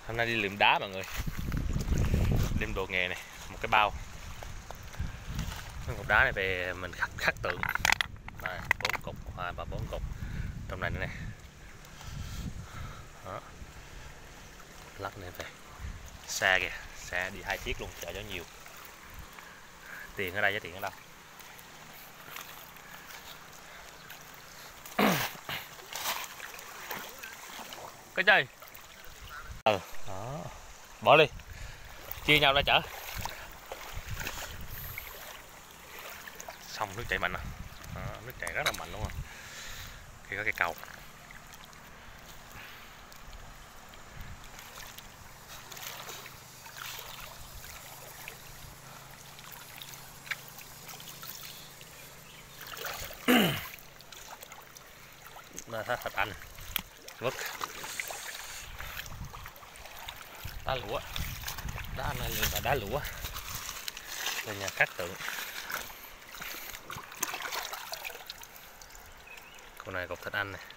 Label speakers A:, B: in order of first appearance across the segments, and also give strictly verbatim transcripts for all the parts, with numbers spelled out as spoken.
A: Hôm nay đi lượm đá mọi người, đem đồ nghề này, một cái bao cục đá này về mình khắc khắc tượng này, bốn cục hai ba bốn cục trong này nữa này. Đó. Lắc này về xa kìa, xa đi hai chiếc luôn, chở cho nhiều. Tiền ở đây giá tiền ở đâu? Cái chơi ừ đó, bỏ đi, chia nhau ra chở. Xong nước chảy mạnh à. Đó, nước chảy rất là mạnh đúng không? Khi có cái cầu nó thấy thịt anh vứt đá lũa, đá này là đá lũa là nhà khắc tượng. Con này cục thịt anh này.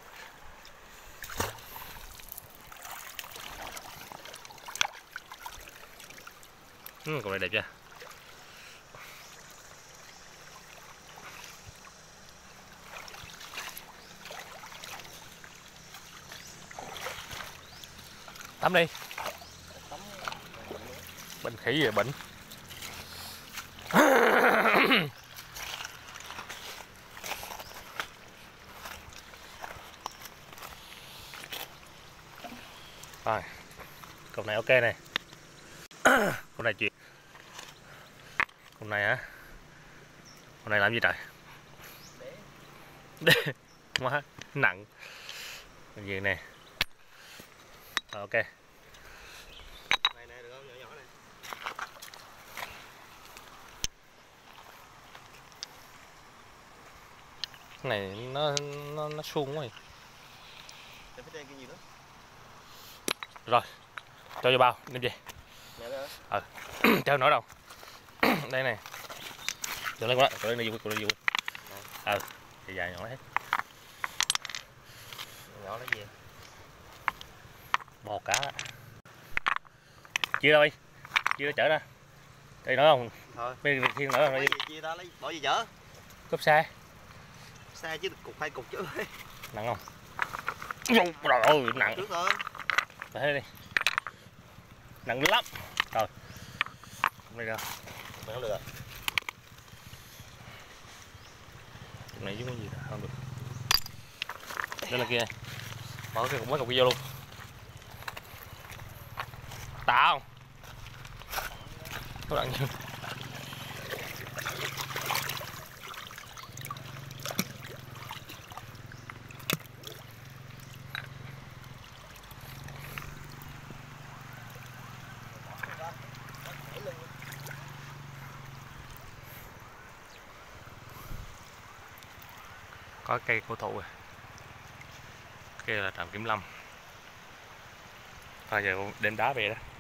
A: Ừ, con này đẹp chưa? Tắm đi. Bệnh khỉ gì bệnh. Rồi, cục này ok này. Cục này chuyện. Cục này hả? Cục này làm gì trời? Để. Quá nặng. Cái gì nè. Rồi, ok.
B: Này nè, được không? Nhỏ nhỏ này.
A: Cái này nó nó nó suông quá.
B: Để phía trên kia gì nữa?
A: Rồi, cho vô bao, đem về. Ừ, cho nữa đâu. Đây này. Cho lên quá, cho lên đi vui, cho lên đi vui. Ừ, thì dài nhỏ hết.
B: Nhỏ lấy gì?
A: Bò cá đó. Chia ra đi, chia ra chở ra. Đây nữa không?
B: Thôi.
A: Bên thiên nữa rồi.
B: Chia ta lấy bỏ gì chở?
A: Cốp xe.
B: Xe chứ cục hai cục chứ.
A: Nặng không? Trời ơi, nặng.
B: Trước thôi.
A: Để đi. Nặng lắm. Rồi. Đây ra.
B: Mày không được à?
A: Cái này giống cái gì đó, không được. Đây là kia. Mở cái cục mấy cục vô luôn. Tao. Có đặng chưa? Có cây cổ thụ rồi. Kia là trạm kiểm lâm. Bây giờ đem đá về đó.